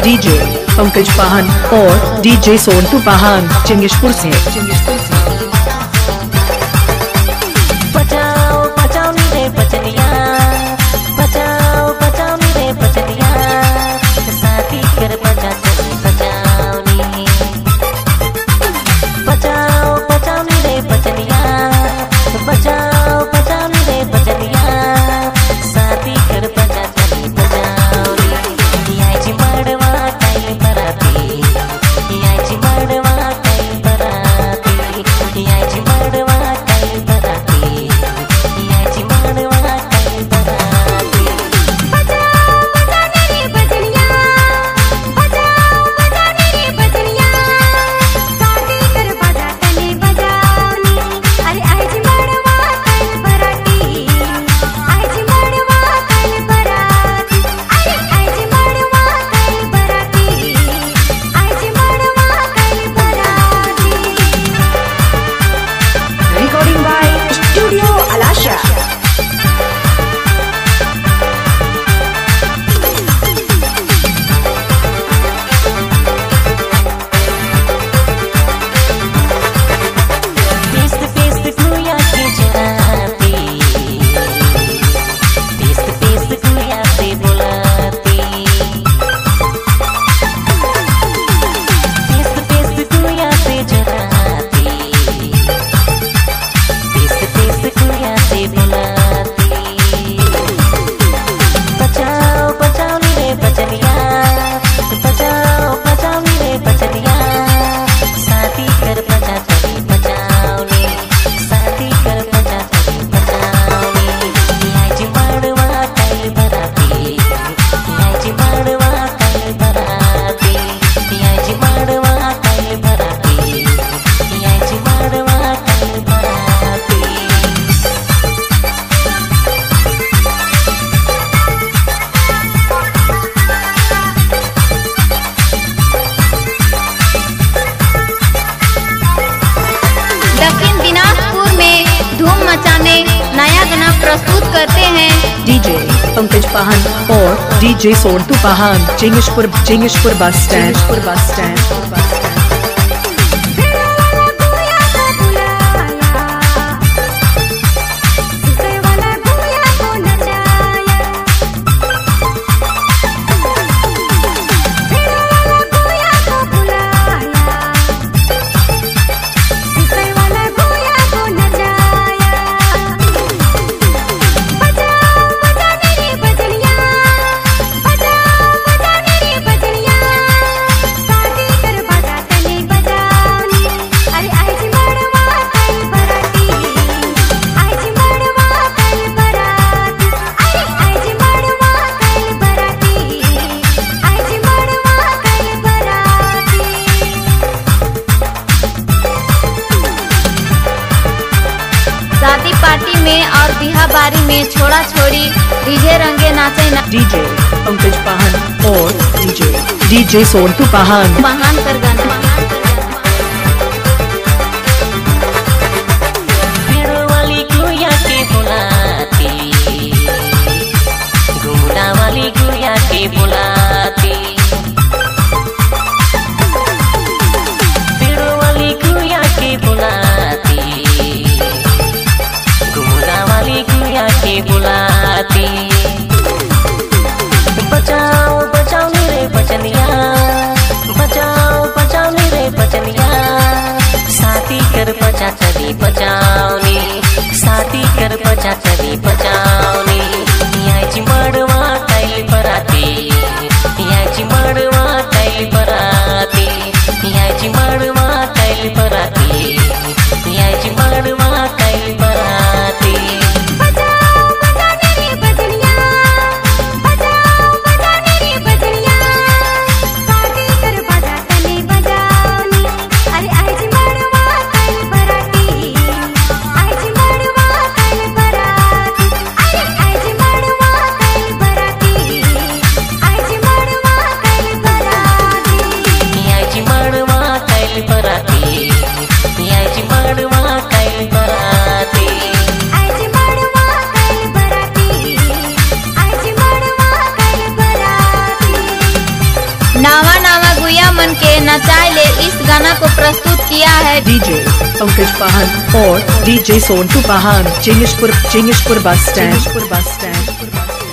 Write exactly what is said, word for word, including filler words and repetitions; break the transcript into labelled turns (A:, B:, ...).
A: DJ Pankaj Pahan और DJ Sonu Pahan चिंगिशपुर से।
B: बचाओ बचाओ मेरे बचनिया, बचाओ बचाओ मेरे बचनिया, साथी कर बचा चली बचाओ नी। बचाओ बचाओ मेरे बचनिया, बचाओ बचाओ मेरे बचनिया, साथी कर बचा चली बचाओ नी। याची मडवा काय बराती, याची मडवा काय बराती, याची मडवा काय बराती, याची मडवा काय बराती।
C: बचाओ बचाओ मेरी बचनिया, बचाओ बचाओ मेरी बचनिया, साथी कर बजा तने बजावनी। अरे आईची मडवा काय बराती, आईची मडवा काय बराती, अरे आईची मडवा काय बराती, आईची मडवा काय बराती।
A: रिकॉर्डिंग बाय स्टूडियो अलाशा।
B: पेस्त पेस्त कुया की जराती, पेस्त पेस्त कुया से बुलाती, पेस्त पेस्त कुया से जराती, पेस्त पेस्त कुया से बुलाती। बचाओ बचाओ मेरे बचनिया, बचाओ बचाओ मेरे बचनिया, साथी कर बचा चली बचाओ नी, साथी कर बचा चली बचाओ नी। याची मडवा काय बराती, याची मडवा काय बराती, याची मडवा काय बराती, याची मडवा काय बराती।
C: दक्षिण दिनाजपुर में धूम मचाने नया गाना प्रस्तुत करते हैं
A: डीजे पंकज पाहन और DJ Sonu Pahan Chingishpur Chingishpur bus stand bus stand.
C: शादी पार्टी में और बिहा बारी में छोड़ा छोड़ी डीजे रंगे नाचे ना
A: डीजे पंकज पाहन और डीजे डीजे सोनू पाहन
C: महान कर गाना।
B: पेड़ वाली गुया के बुलाती, घूमना वाली गुया के बुलाती, पेड़ वाली गुया के बुलाती, घूमना वाली गुया के बुलाती। बचाओ बचाओ मेरे बचनिया, बचाओ बचाओ मेरे बचनिया, साथी कर बचा चली बचाओ नी, साथी कर बचा चली बचाओ नी। याची मडवा काय बराती, याची मडवा काय बराती, याची मडवा काय बराती, याची मडवा काय बराती।
C: बचाओ बचाओ मेरी बचनिया, बचाओ बचाओ मेरी बचनिया, साथी कर बजा तने बजावनी। अरे आईची मडवा काय बराती, आईची मडवा काय बराती, ले नचाए ले इस गाना को प्रस्तुत किया है
A: डीजे पंकज पाहन और DJ Sonu Pahan, Chingeshpur Chingeshpur bus stand bus stand